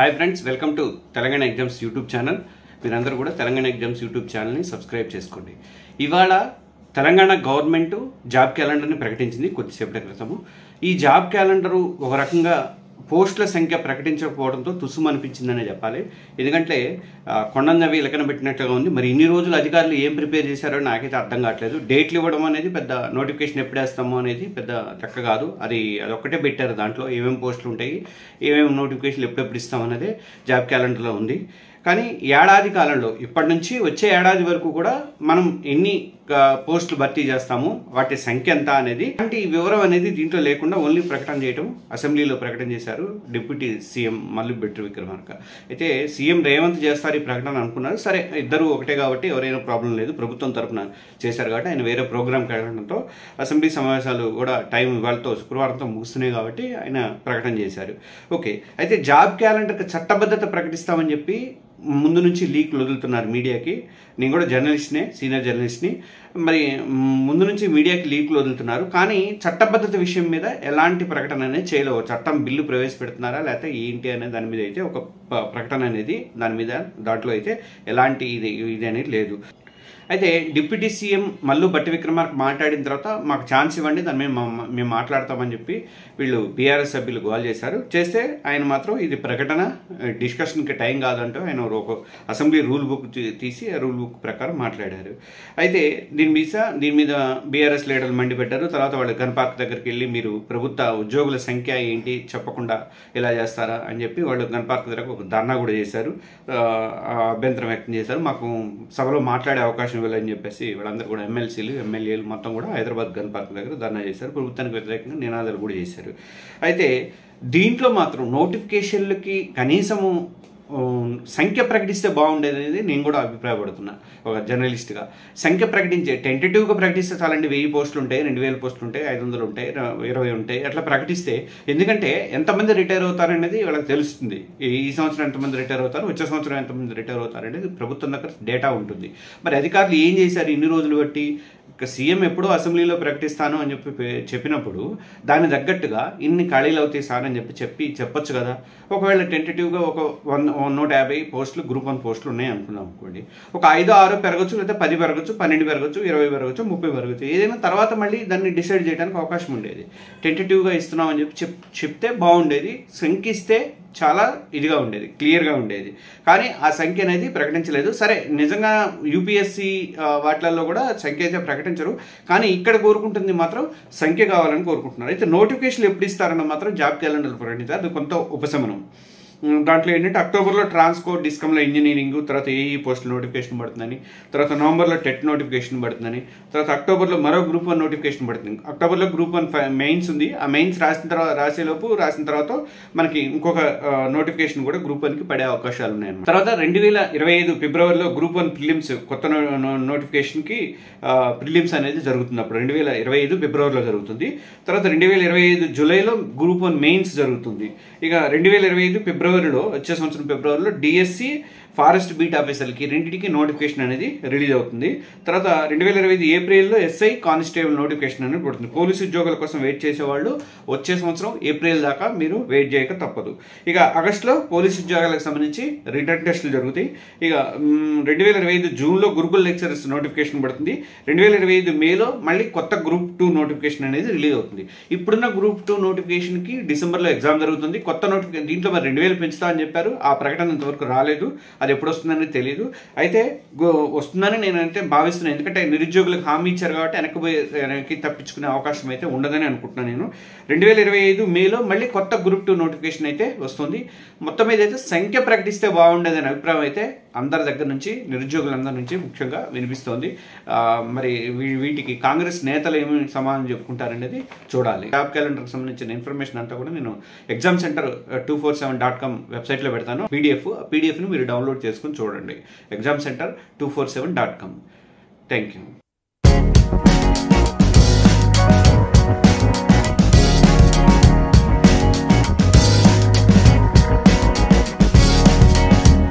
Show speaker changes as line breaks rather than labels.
Hi friends, welcome to Telangana exams YouTube channel. మీరందరూ కూడా Telangana exams YouTube ఛానల్ని సబ్స్క్రైబ్ చేసుకోండి. ఇవాళ తెలంగాణ గవర్నమెంట్ జాబ్ క్యాలెండర్ని ప్రకటించింది కొద్దిసేపటి క్రితము. ఈ జాబ్ క్యాలెండరు ఒక రకంగా పోస్టుల సంఖ్య ప్రకటించకపోవడంతో తుస్సుము అనిపించిందనే చెప్పాలి. ఎందుకంటే కొండందవి ఇలకన పెట్టినట్లుగా ఉంది. మరి ఇన్ని రోజులు అధికారులు ఏం ప్రిపేర్ చేశారో నాకైతే అర్థం కావట్లేదు. డేట్లు ఇవ్వడం అనేది పెద్ద, నోటిఫికేషన్ ఎప్పుడు వేస్తామో అనేది పెద్ద లెక్క కాదు. అదొక్కటే పెట్టారు. దాంట్లో ఏమేమి పోస్టులు ఉంటాయి, ఏమేమి నోటిఫికేషన్లు ఎప్పుడెప్పుడు ఇస్తామనేది జాబ్ క్యాలెండర్లో ఉంది. కానీ ఏడాది కాలంలో ఇప్పటి నుంచి వచ్చే ఏడాది వరకు కూడా మనం ఎన్ని పోస్టులు భర్తీ చేస్తాము, వాటి సంఖ్య ఎంత అనేది అలాంటి వివరం అనేది దీంట్లో లేకుండా ఓన్లీ ప్రకటన చేయడం, అసెంబ్లీలో ప్రకటన చేశారు డిప్యూటీ సీఎం మల్లు విక్రమార్క. అయితే సీఎం రేవంత్ చేస్తారు ఈ ప్రకటన అనుకున్నారు. సరే, ఇద్దరు ఒకటే కాబట్టి ఎవరైనా ప్రాబ్లం లేదు. ప్రభుత్వం తరఫున చేశారు కాబట్టి ఆయన వేరే ప్రోగ్రామ్కి వెళ్ళడంతో అసెంబ్లీ సమావేశాలు కూడా టైం ఇవాళతో శుక్రవారంతో ముగుస్తున్నాయి కాబట్టి ఆయన ప్రకటన చేశారు. ఓకే, అయితే జాబ్ క్యాలెండర్కి చట్టబద్ధత ప్రకటిస్తామని చెప్పి ముందు నుంచి లీక్లు వదులుతున్నారు మీడియాకి. నేను కూడా జర్నలిస్ట్నే, సీనియర్ జర్నలిస్ట్ని. మరి ముందు నుంచి మీడియాకి లీక్లు వదులుతున్నారు. కానీ చట్టబద్ధత విషయం మీద ఎలాంటి ప్రకటన అనేది చేయలేవు. చట్టం బిల్లు ప్రవేశపెడుతున్నారా లేకపోతే ఏంటి అనే దాని మీద అయితే ఒక ప్రకటన అనేది దాంట్లో అయితే ఎలాంటి ఇది అనేది లేదు. అయితే డిప్యూటీ సీఎం మల్లు విక్రమార్క మాట్లాడిన తర్వాత మాకు ఛాన్స్ ఇవ్వండి, దాని మీద మేము మాట్లాడతామని చెప్పి వీళ్ళు బీఆర్ఎస్ సభ్యులు గోల్ చేస్తే ఆయన మాత్రం ఇది ప్రకటన, డిస్కషన్కి టైం కాదంటూ ఆయన ఒక అసెంబ్లీ రూల్ బుక్ తీసి ఆ రూల్ బుక్ ప్రకారం మాట్లాడారు. అయితే దీని మీద బీఆర్ఎస్ లీడర్లు మండిపెట్టారు. తర్వాత వాళ్ళు గన్ పార్క్ దగ్గరికి వెళ్ళి మీరు ప్రభుత్వ ఉద్యోగుల సంఖ్య ఏంటి చెప్పకుండా ఇలా చేస్తారా అని చెప్పి వాళ్ళు గన్ పార్క్ దగ్గర ఒక ధర్నా కూడా చేశారు, అభ్యంతరం వ్యక్తం చేశారు. మాకు సభలో మాట్లాడే అవకాశం ఇవ్వాలని చెప్పేసి వాళ్ళందరూ కూడా ఎమ్మెల్సీలు, ఎమ్మెల్యేలు మొత్తం కూడా హైదరాబాద్ గన్ పార్క్ దగ్గర ధర్నా చేశారు. ప్రభుత్వానికి వ్యతిరేకంగా నినాదాలు కూడా చేశారు. అయితే దీంట్లో మాత్రం నోటిఫికేషన్లకి కనీసము సంఖ్య ప్రకటిస్తే బాగుండేది అనేది నేను కూడా అభిప్రాయపడుతున్నా ఒక జర్నలిస్ట్గా. సంఖ్య ప్రకటించే టెంటేటివ్గా ప్రకటిస్తే చాలండి. 1000 పోస్టులు ఉంటాయి, 2000 పోస్టులు ఉంటాయి, 500 ఉంటాయి, 20 ఉంటాయి, అట్లా ప్రకటిస్తే. ఎందుకంటే ఎంతమంది రిటైర్ అవుతారనేది వాళ్ళకి తెలుస్తుంది. ఈ సంవత్సరం ఎంతమంది రిటైర్ అవుతారు, వచ్చే సంవత్సరం ఎంతమంది రిటైర్ అవుతారు అనేది ప్రభుత్వం దగ్గర డేటా ఉంటుంది. మరి అధికారులు ఏం చేశారు ఇన్ని రోజులు బట్టి? సీఎం ఎప్పుడో అసెంబ్లీలో ప్రకటిస్తాను అని చెప్పినప్పుడు దాని తగ్గట్టుగా ఇన్ని ఖాళీలు అవుతాయి సార్ అని చెప్పొచ్చు కదా. ఒకవేళ టెంటేటివ్గా ఒక 150 పోస్టులు గ్రూప్ 1 పోస్టులు ఉన్నాయి అనుకున్నాం అనుకోండి. ఒక 5-6 పెరగచ్చు, లేదా 10 పెరగచ్చు, 12 పెరగచ్చు, 20 పెరగచ్చు, 30 పెరగచ్చు. ఏదైనా తర్వాత మళ్ళీ దాన్ని డిసైడ్ చేయడానికి అవకాశం ఉండేది. టెంటేటివ్గా ఇస్తున్నాం అని చెప్తే బాగుండేది. సంఖ్య ఇస్తే చాలా ఇదిగా ఉండేది, క్లియర్గా ఉండేది. కానీ ఆ సంఖ్య అనేది ప్రకటించలేదు. సరే, నిజంగా యూపీఎస్సీ వాటిలలో కూడా సంఖ్య అయితే ప్రకటించరు. కానీ ఇక్కడ కోరుకుంటుంది మాత్రం సంఖ్య కావాలని కోరుకుంటున్నారు. అయితే నోటిఫికేషన్లు ఎప్పుడు ఇస్తారన్న మాత్రం జాబ్ క్యాలెండర్లు ప్రకటించారు. అది కొంత ఉపశమనం. దాంట్లో ఏంటంటే అక్టోబర్లో ట్రాన్స్కో డిస్కమ్లో ఇంజనీరింగ్, తర్వాత ఏఈ పోస్టుల నోటిఫికేషన్ పడుతుందని, తర్వాత నవంబర్లో టెట్ నోటిఫికేషన్ పడుతుందని, తర్వాత అక్టోబర్లో మరో గ్రూప్ 1 నోటిఫికేషన్ పడుతుంది. అక్టోబర్లో గ్రూప్ 1 మెయిన్స్ ఉంది. ఆ మెయిన్స్ రాసిన తర్వాత మనకి ఇంకొక నోటిఫికేషన్ కూడా గ్రూప్ 1కి పడే అవకాశాలు ఉన్నాయి. తర్వాత 2025 ఫిబ్రవరిలో గ్రూప్ 1 ప్రిలిమ్స్ కొత్త నోటిఫికేషన్కి ప్రిలిమ్స్ అనేది జరుగుతుంది. అప్పుడు 2025 ఫిబ్రవరిలో జరుగుతుంది. తర్వాత 2025 జూలైలో గ్రూప్ 1 మెయిన్స్ జరుగుతుంది. ఇక 2025 ఫిబ్రవరిలో, వచ్చే సంవత్సరం ఫిబ్రవరిలో డిఎస్సి, ఫారెస్ట్ బీట్ ఆఫీసర్లకి రెండింటికి నోటిఫికేషన్ అనేది రిలీజ్ అవుతుంది. తర్వాత 2025 ఏప్రిల్లో ఎస్ఐ, కానిస్టేబుల్ నోటిఫికేషన్ అనేది పడుతుంది. పోలీసు ఉద్యోగాల కోసం వెయిట్ చేసేవాళ్ళు వచ్చే సంవత్సరం ఏప్రిల్ దాకా మీరు వెయిట్ చేయక తప్పదు. ఇక ఆగస్టులో పోలీసు ఉద్యోగాలకు సంబంధించి రిటర్న్ టెస్టులు జరుగుతాయి. ఇక 2025 జూన్లో గురుకుల్ లెక్చరర్స్ నోటిఫికేషన్ పడుతుంది. 2025 మేలో మళ్ళీ కొత్త గ్రూప్ 2 నోటిఫికేషన్ అనేది రిలీజ్ అవుతుంది. ఇప్పుడున్న గ్రూప్ 2 నోటిఫికేషన్కి డిసెంబర్లో ఎగ్జామ్ జరుగుతుంది. కొత్త నోటిఫికేషన్ దీంట్లో మరి 2000 పెంచుతామని చెప్పారు. ఆ ప్రకటన ఇంతవరకు రాలేదు. అది ఎప్పుడు వస్తుందని తెలియదు. అయితే వస్తుందని నేనైతే భావిస్తున్నాను. ఎందుకంటే నిరుద్యోగులకు హామీ ఇచ్చారు కాబట్టి వెనక్కి తప్పించుకునే అవకాశం అయితే ఉండదని అనుకుంటున్నాను నేను. 2025 మేలో మళ్ళీ కొత్త గ్రూప్ 2 నోటిఫికేషన్ అయితే వస్తుంది. మొత్తం మీద అయితే సంఖ్య ప్రకటిస్తే బాగుండేదని అభిప్రాయం అయితే అందరి దగ్గర నుంచి, నిరుద్యోగులందరి నుంచి ముఖ్యంగా వినిపిస్తోంది. మరి వీటికి కాంగ్రెస్ నేతలు ఏమి సమాధానం చెప్పుకుంటారనేది చూడాలి. జాబ్ క్యాలెండర్కి సంబంధించిన ఇన్ఫర్మేషన్ అంతా కూడా నేను ఎగ్జామ్ సెంటర్ 247.com వెబ్సైట్లో పెడతాను. పీడిఎఫ్ని మీరు డౌన్లోడ్ చేసుకుని చూడండి. examcenter247.com. Thank you.